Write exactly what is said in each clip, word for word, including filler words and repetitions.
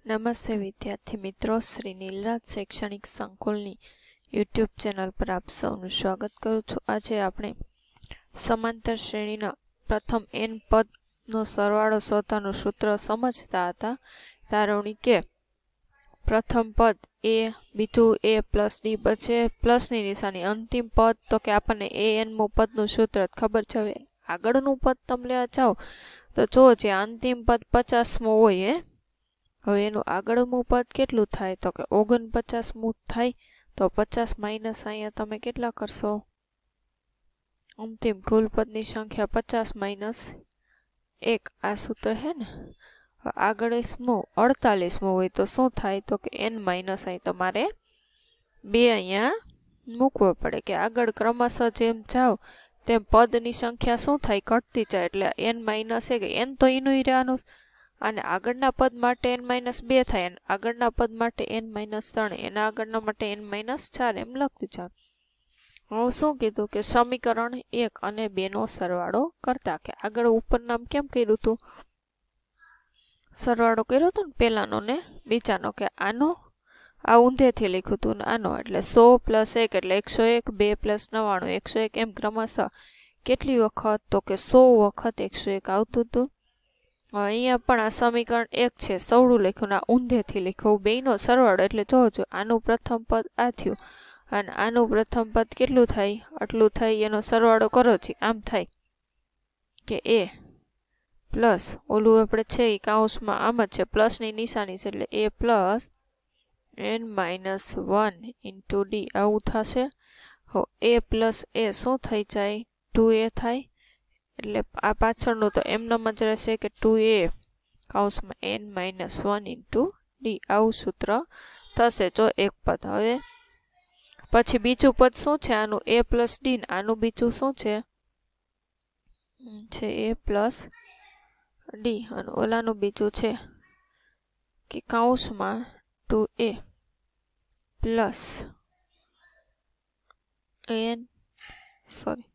નમસ્તે વિદ્યાર્થી મિત્રો, શ્રી નીલરાજ શૈક્ષણિક સંકુલની યુટ્યુબ ચેનલ પર આપ સૌનું સ્વાગત કરું છું। આજે આપણે સમાંતર શ્રેણીના પ્રથમ એન પદનો સરવાળો શોધવાનું સૂત્ર સમજતા હતા। તારવણી કે પ્રથમ પદ એ, બીજું એ પ્લસ ડી બચે પ્લસની નિશાની, અંતિમ પદ તો કે આપણને એ એનમું પદનું સૂત્ર ખબર છે। હવે આગળનું પદ તમે લેવા જાઓ તો જો જે અંતિમ પદ પચાસમું હોય એ હવે એનું આગળનું પદ કેટલું થાય તો કે ઓગણપચાસમું થાય। તો પચાસ માઇનસ અહીંયા તમે કેટલા કરશો? અંતિમ કુલ પદની સંખ્યા પચાસ માઇનસ એક આ સૂત્ર હે ને। આગળનું અડતાલીસમું હોય તો શું થાય તો કે એન માઇનસ અહીં તમારે બે અહીંયા મૂકવો પડે કે આગળ ક્રમશઃ જેમ જાઓ તેમ પદની સંખ્યા શું થાય ઘટતી જાય, એટલે એન માઇનસ એક એન તો એનું રહેવાનું અને આગળના પદ માટે એન માઇનસ બે થાય અને આગળના પદ માટે એન માઇનસ ત્રણ, એના આગળના માટે એન માઇનસ ચાર એમ લખતું ચાલ। હવે શું કીધું કે સમીકરણ એક અને બે નો સરવાળો કરતા કે આગળ ઉપર નામ કેમ કર્યું હતું? સરવાળો કર્યો હતો ને પેલાનો ને બીજાનો, કે આનો આ ઊંધેથી લખ્યું હતું ને આનો, એટલે સો પ્લસ એક એટલે એકસો એક, બે પ્લસ નવ્વાણું એકસો એક, એમ ક્રમશઃ કેટલી વખત તો કે સો વખત એકસો એક આવતું હતું। અહીંયા પણ આ સમીકરણ એક છે, સવડું લખ્યું ને ઊંધેથી લખ્યું, બેનો સરવાળો એટલે જોજો આનું પ્રથમ પદ આ થયું અને આનું પ્રથમ પદ કેટલું થાય આટલું થાય, એનો સરવાળો કરો છે આમ થાય કે એ પ્લસ ઓલું આપણે છે એ કાઉન્સમાં આમ જ છે પ્લસની નિશાની છે એટલે એ plus n minus one into d આવું થશે। હો એ પ્લસ એ શું થઈ જાય ટુ એ થાય એટલે આ પાછળનું તો એમનામ જ રહેશે કે ટુ એ કાઉન્સમાં n minus one into d આવું સૂત્ર થશે જો એક પદ। હવે પછી બીજું પદ શું છે આનું એ પ્લસ ડી, આનું બીજું શું છે છે એ પ્લસ ડી અને ઓલાનું બીજું છે કે કાઉન્સમાં two a plus n sorry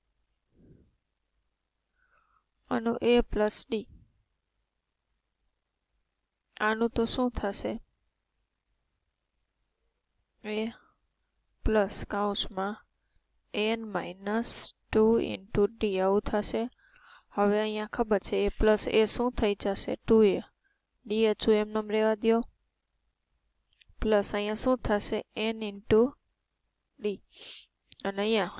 આનું એ પ્લસ ડી, આનું તો શું થશે એ પ્લસ કાઉન્સમાં n minus two into d આવું થશે। હવે અહીંયા ખબર છે એ પ્લસ એ શું થઈ જશે ટુ એ, ડી હજુ એમનેમ રહેવા દો, પ્લસ અહીંયા શું થશે એન ઇન્ટુ ડી અને અહીંયા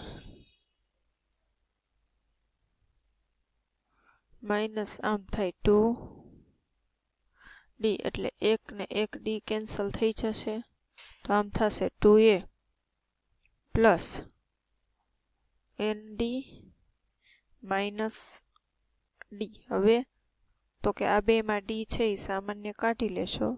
માઇનસ આમ થાય ટુ ડી એટલે એક ને એક ડી કેન્સલ થઈ જશે તો આમ થશે two a plus n d minus d. હવે તો કે આ બેમાં ડી છે એ સામાન્ય કાઢી લેશો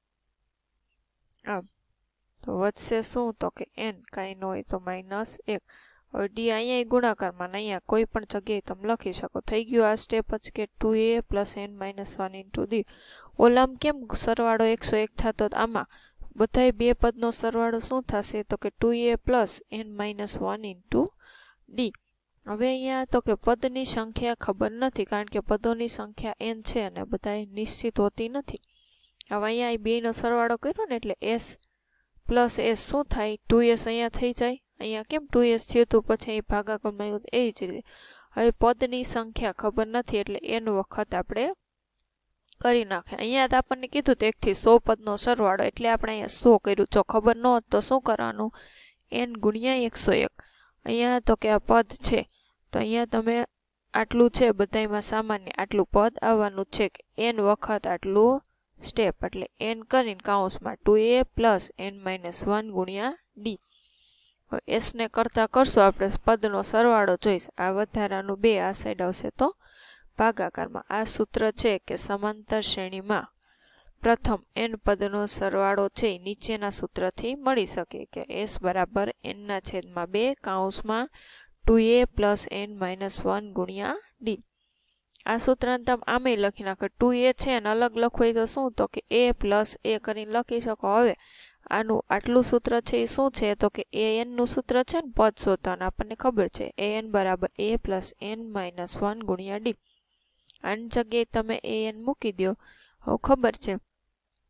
આમ તો વધશે શું તો કે એન કાંઈ ન હોય તો માઇનસ એક। હવે ડી અહીંયા ગુણાકારમાં અહીંયા કોઈ પણ જગ્યાએ તમે લખી શકો, થઈ ગયું આ સ્ટેપ જ કે two a plus n minus one into d. ઓલામ કેમ સરવાળો એકસો એક થતો આમાં બધાય બે પદનો સરવાળો શું થશે તો કે two a plus n minus one into d. હવે અહીંયા તો કે પદની સંખ્યા ખબર નથી કારણ કે પદોની સંખ્યા એન છે અને બધાય નિશ્ચિત હોતી નથી। હવે અહીંયા બેનો સરવાળો કર્યો ને એટલે એસ પ્લસ એસ શું થાય ટુ એસ અહીંયા થઈ જાય, અહીંયા કેમ ટુ એસ થયું હતું પછી અહીં ભાગાકારમાં આવ્યું એ જ રીતે। હવે પદની સંખ્યા ખબર નથી એટલે એન વખત આપણે કરી નાખે। અહીંયા તો આપણને કીધું તો એકથી સો પદનો સરવાળો એટલે આપણે અહીંયા સો કર્યું, જો ખબર ન હોત તો શું કરવાનું એન ગુણ્યા એકસો એક। અહીંયા તો કે આ પદ છે તો અહીંયા તમે આટલું છે બધામાં સામાન્ય આટલું પદ આવવાનું છે કે એન વખત આટલું સ્ટેપ એટલે એન કરીને કાઉન્સમાં two a plus n minus one ગુણ્યા ડી। એસ ને કરતા કરશું આપણે પદનો સરવાળો જોઈશ, આ વધારાનું બે આ સાઈડ આવશે તો ભાગાકારમાં। આ સૂત્ર છે કે સમાંતર શ્રેણીમાં પ્રથમ એન પદનો સરવાળો છે નીચેના સૂત્રથી મળી શકે કે એસ બરાબર એનના છેદમાં બે કાઉન્સમાં two a plus n minus one ગુણ્યા ડી। આ સૂત્રને તમે આમે લખી નાખો, ટુ એ છે અને અલગ લખવું હોય તો શું તો કે એ પ્લસ એ કરીને લખી શકો। હવે આનું આટલું સૂત્ર છે એ શું છે તો કે એ એનનું સૂત્ર છે ને પદ શોધવાનું આપણને ખબર છે એ એન બરાબર a plus n minus one ગુણ્યા ડી। આની જગ્યાએ તમે એ એન મૂકી દો। હવે ખબર છે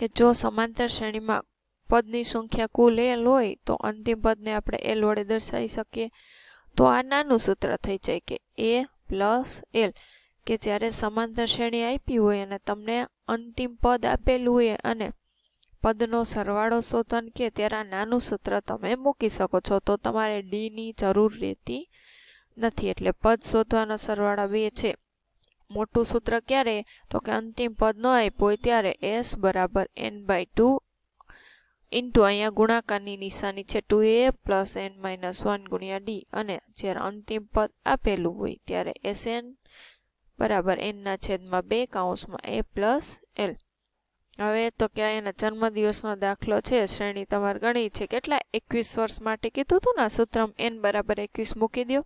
કે જો સમાંતર શ્રેણીમાં પદની સંખ્યા કુલ એલ હોય તો અંતિમ પદને આપણે એલ વડે દર્શાવી શકીએ. તો આ નાનું સૂત્ર થઈ જાય કે એ પ્લસ એલ, કે જ્યારે સમાંતર શ્રેણી આપી હોય અને તમને અંતિમ પદ આપેલું હોય અને પદનો સરવાળો શોધવાનું કે ત્યારે આ નાનું સૂત્ર તમે મૂકી શકો છો. તો તમારે ડીની જરૂર રહેતી નથી. એટલે પદ શોધવાના સરવાળા બે છે. મોટું સૂત્ર ક્યારે? તો કે અંતિમ પદ ન આપ્યું હોય ત્યારે એસ બરાબર એન બાય ટુ ઇન્ટુ અહીંયા ગુણાકારની નિશાની છે two a plus n minus one ગુણ્યા ડી, અને જ્યારે અંતિમ પદ આપેલું હોય ત્યારે એસ એન બરાબર એનના છેદમાં બે કાઉન્સમાં એ પ્લસ એલ. હવે તો કે એના જન્મદિવસનો દાખલો છે, શ્રેણી તમારે ગણી છે કેટલા એકવીસ વર્ષ માટે કીધું હતું ને, સૂત્રમાં એન બરાબર એકવીસ મૂકી દો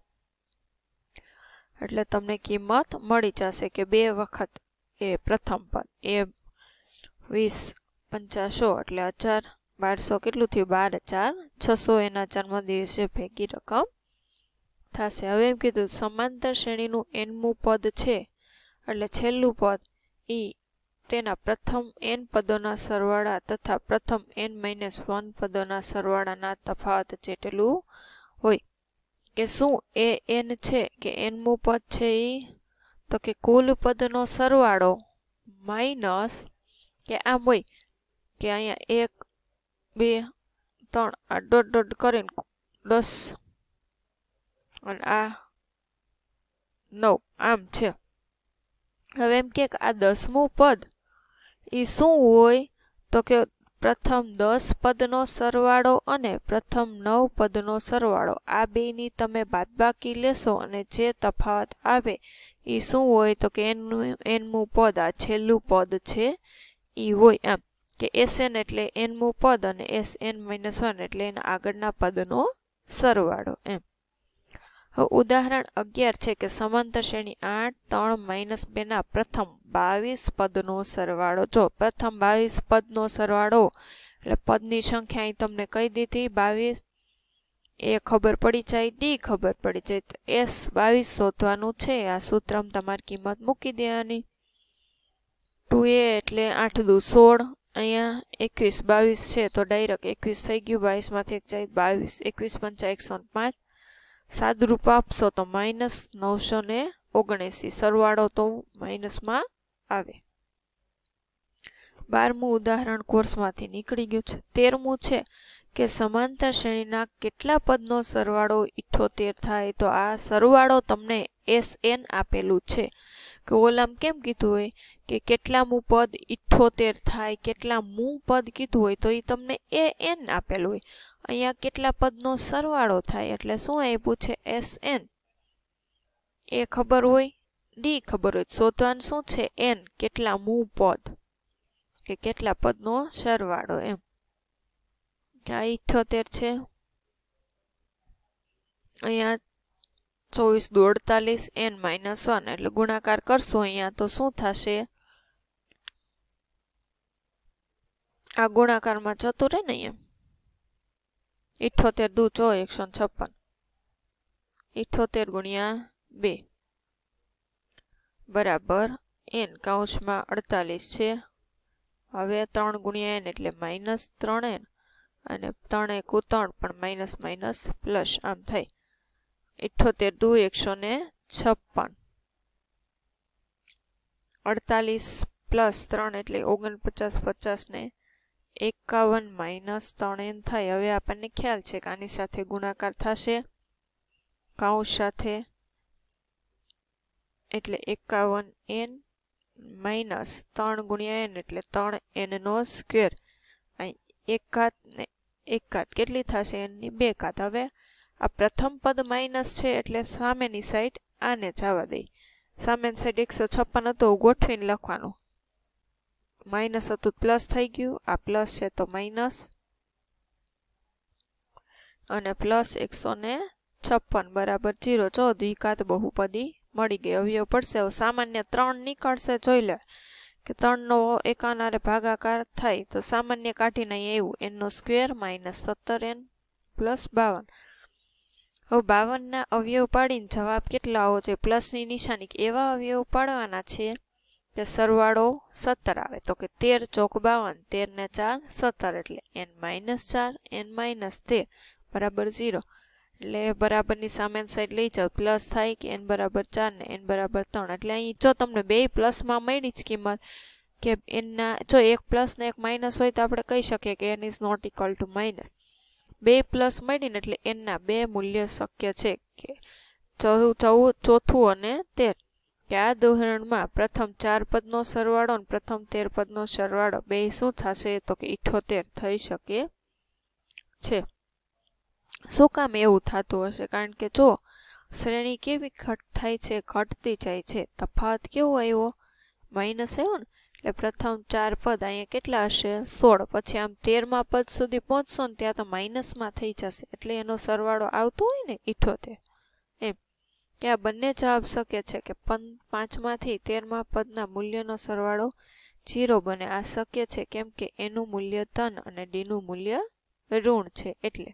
એટલે તમને કિંમત મળી જશે કે બે વખત એ પ્રથમ પદ એ વીસ પંચાસો એટલે હજાર બારસો કેટલું થયું? બાર હજાર છસો એના જન્મદિવસે ભેગી રકમ થશે. હવે એમ કીધું સમાંતર શ્રેણીનું એનમું પદ છે એટલે છેલ્લું પદ ઈ તેના પ્રથમ એન પદોના સરવાળા તથા પ્રથમ એન માઇનસ વન પદોના સરવાળાના તફાવત જેટલું હોય. કે શું એ એન છે કે એનમું પદ છે ઈ? તો કે કુલ પદનો સરવાળો માઇનસ કે આમ હોય કે અહીંયા એક બે ત્રણ આ ડોટ ડોટ કરીને દસ અને આ નવ આમ છે. હવે એમ કે આ દસમું પદ એ શું હોય? તો કે પ્રથમ દસ પદનો સરવાળો અને પ્રથમ નવ પદનો સરવાળો આ બેની તમે બાદબાકી લેશો અને જે તફાવત આવે એ શું હોય? તો કે એનનું એનમું પદ આ છેલ્લું પદ છે એ હોય. એમ કે એસ એન એટલે એનમું પદ અને એસ એન માઇનસ વન એટલે એના આગળના પદનો સરવાળો. એમ હવે ઉદાહરણ અગિયાર છે કે સમાંતર શ્રેણી આઠ ત્રણ માઇનસ બે ના પ્રથમ બાવીસ પદનો સરવાળો. જો પ્રથમ બાવીસ પદનો સરવાળો એટલે પદની સંખ્યા અહીં તમને કહી દીધી બાવીસ, એ ખબર પડી જાય, ડી ખબર પડી જાય, તો એસ બાવીસ શોધવાનું છે. આ સૂત્રમાં તમારી કિંમત મૂકી દેવાની. ટુ એ એટલે આઠ દુ સોળ, અહીંયા એકવીસ બાવીસ છે તો ડાયરેક્ટ એકવીસ થઈ ગયું, બાવીસ માંથી એક જાય બાવીસ, એકવીસ પંચા એકસો પાંચ, સાદુરૂપ આપશો તો માઇનસ નવસો ને ઓગણએસી, સરવાળો તો માઇનસમાં આવે. બારમું ઉદાહરણ કોર્સમાંથી નીકળી ગયું છે. તેરમું છે કે સમાંતર શ્રેણીના કેટલા પદનો સરવાળો ઇઠ્ઠોતેર થાય? તો આ સરવાળો તમને એસ એન આપેલું છે કે ઓલામ કેમ કીધું હોય કે કેટલામું પદ ઇઠ્ઠોતેર થાય, કેટલામું પદ કીધું હોય તો એ તમને એ એન આપેલું હોય. અહીંયા કેટલા પદનો સરવાળો થાય એટલે શું આપ્યું છે? S N. એ ખબર હોય, ડી ખબર હોય, શોધવાનું શું છે? એન કેટલામું પદ કે કેટલા પદનો સરવાળો. એમ કે આ ઇઠ્ઠોતેર છે, અહીંયા ચોવીસ દુ અડતાલીસ, એન માઇનસ વન એટલે ગુણાકાર કરશું અહીંયા તો શું થશે? આ ગુણાકારમાં જતું રહે ને અહીંયા ઇઠ્ઠોતેર દુ ચો એકસો છપ્પન, ઇઠ્ઠોતેર ગુણ્યા બે બરાબર એન કાઉન્સમાં અડતાલીસ છે. હવે ત્રણ ગુણ્યા એન એટલે માઇનસ ત્રણ એન અને ત્રણ એકુ ત્રણ પણ માઇનસ માઇનસ પ્લસ આમ થાય. ઇઠ્ઠોતેર દુ એકસો ને છપ્પન, અડતાલીસ પ્લસ ત્રણ એટલે ઓગણપચાસ, પચાસ ને એકાવન માઇનસ ત્રણ એન થાય. હવે આપણને ખ્યાલ છે કે આની સાથે ગુણાકાર થશે કાઉન્સ સાથે એટલે એકાવન એન માઇનસ ત્રણ ગુણ્યા એન એટલે ત્રણ એન નો સ્ક્વેર, અહીં એક ઘાત ને એક ઘાત કેટલી થશે? એનની બે ઘાત. હવે આ પ્રથમ પદ માઇનસ છે એટલે સામેની સાઈડ આને જવા દઈ. સામેની સાઈડ એકસો છપ્પન હતું ગોઠવીને લખવાનું, માઇનસ હતું પ્લસ થઈ ગયું, આ પ્લસ છે તો માઇનસ અને પ્લસ એકસો ને છપ્પન બરાબર જીરો. જો દ્વિઘાત બહુપદી મળી ગઈ. અવયવ પડશે. હવે સામાન્ય ત્રણ નીકળશે, જોઈ લે કે ત્રણ નો એકાનારે ભાગાકાર થાય તો સામાન્ય કાઢીને અહીં એવું એન નો સ્ક્વેર માઇનસ સત્તર એન પ્લસ બાવન. હવે બાવન ના અવયવ પાડીને જવાબ કેટલા આવો છે? પ્લસની નિશાની. એવા અવયવ પાડવાના છે કે સરવાળો સત્તર આવે તો કે તેર ચોક બાવન, તેર ને ચાર સત્તર એટલે એન માઇનસ ચાર એન માઇનસ તેર બરાબર ઝીરો. એટલે બરાબરની સામેની સાઈડ લઈ જાઓ પ્લસ થાય કે એન બરાબર ચાર ને એન બરાબર ત્રણ. એટલે અહીં જો તમને બે પ્લસમાં મળી જ કિંમત કે એનના જો એક પ્લસ ને એક માઇનસ હોય તો આપણે કહી શકીએ કે n is not equal to minus. બે પ્લસ મળીને એટલે એનના બે મૂલ્ય શક્ય છે કે ચૌદ ચોથું અને તેર. કે આ ઉદાહરણમાં પ્રથમ ચાર પદનો સરવાળો અને પ્રથમ તેર પદનો સરવાળો બે શું થશે તો કે ઇઠ્ઠોતેર થઈ શકે છે. શું કામ એવું થતું હશે? કારણ કે જો શ્રેણી કેવી ઘટ થાય છે, ઘટતી જાય છે. તફાવત કેવો આવ્યો? માઇનસ આવ્યો ને. એટલે પ્રથમ ચાર પદ અહીંયા કેટલા હશે? સોળ. પછી આમ તેરમાં પદ સુધી પહોંચશો ને ત્યાં તો માઇનસમાં થઈ જશે. એટલે એનો સરવાળો આવતો હોય ને ઇઠ્ઠોતેર. એમ કે આ બંને જવાબ શક્ય છે કે પાંચમાંથી તેરમાં પદના મૂલ્યનો સરવાળો જીરો બને. આ શક્ય છે કેમ કે એનું મૂલ્ય ધન અને ડીનું મૂલ્ય ઋણ છે. એટલે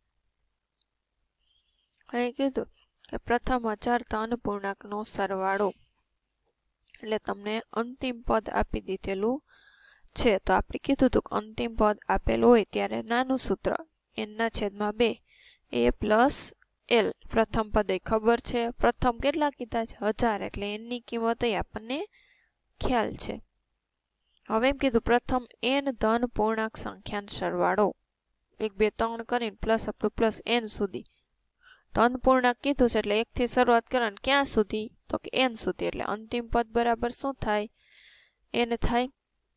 અહીં કીધું કે પ્રથમ હજાર ધન પૂર્ણાંકનો સરવાળો એટલે તમને અંતિમ પદ આપી દીધેલું છે. તો આપણે કીધું હતું કે અંતિમ પદ આપેલું હોય ત્યારે નાનું સૂત્ર એનના છેદમાં બે એ પ્લસ એલ. પ્રથમ પદ એ ખબર છે. પ્રથમ કેટલા કીધા છે? હજાર. એટલે એનની કિંમત એ આપણને ખ્યાલ છે. હવે એમ કીધું પ્રથમ એન ધન પૂર્ણાંક સંખ્યાનો સરવાળો એક બે ત્રણ કરીને plus up to plus n સુધી ધન પૂર્ણાંક કીધું છે એટલે એક થી શરૂઆત કરવાની ક્યાં સુધી તો કે એન સુધી. એટલે અંતિમ પદ બરાબર શું થાય? એન થાય.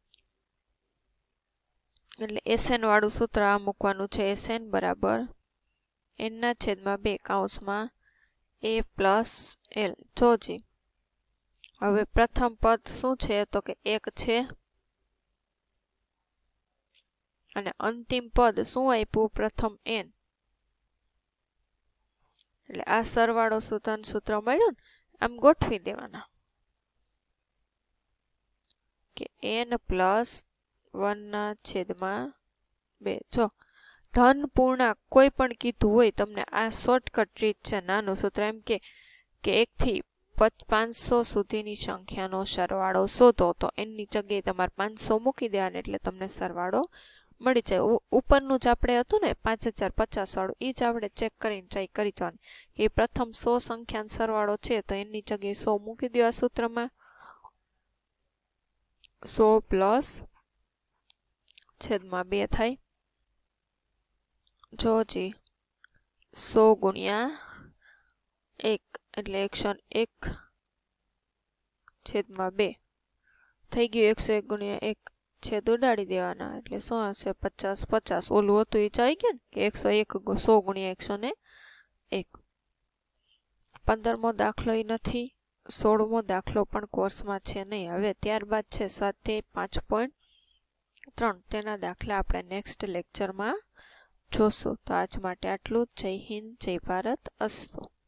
એટલે એસએન વાળું સૂત્ર આ મૂકવાનું છે. એસએન બરાબર એનના છેદમાં બે કૌંસમાં એ પ્લસ એલ. જોજી હવે પ્રથમ પદ શું છે તો કે એક છે અને અંતિમ પદ શું આપ્યું? પ્રથમ એન. એટલે આ સરવાળો સૂત્રનું સૂત્ર મળ્યું ને આમ ગોઠવી દેવાના કે એન પ્લસ વનના છેદમાં બે. જો ધન પૂર્ણાંક કોઈ પણ કીધું હોય તમને આ શોર્ટકટ રીત છે. નાનું સૂત્ર એમ કે કે એક થી પાંચસો સુધીની સંખ્યાનો સરવાળો શોધો તો એની જગ્યાએ તમારે પાંચસો મૂકી દેવાના એટલે તમને સરવાળો મળી જાય. ઉપરનું જ આપણે હતું ને પાંચ હજાર પચાસ વાળું એ જ આપણે ચેક કરીને ટ્રાય કરી જવાની. એ પ્રથમ સો સંખ્યાનો સરવાળો છે તો એની જગ્યાએ સો મૂકી દો આ સૂત્રમાં. સો પ્લસ છેદમાં બે થાય. જોજી સો ગુણ્યા એક એટલે એકસો એક છેદમાં બે થઈ ગયું. એકસો એક ગુણ્યા એક છેદ ઉડાડી દેવાના એટલે શું હશે? પચાસ પચાસ. ઓલું હતું એ ચાઈ ગયા ને કે એકસો એક સો ગુણ્યા એકસો ને એક. પંદરમો દાખલો એ નથી. સોળમો દાખલો પણ કોર્સમાં છે નહીં. હવે ત્યારબાદ છે સ્વાધ્યાય પાંચ પોઈન્ટ ત્રણ. તેના દાખલા આપણે નેક્સ્ટ લેક્ચરમાં જોશું. તો આજ માટે આટલું જ. જય હિન્દ, જય ભારત, અસ્તુ.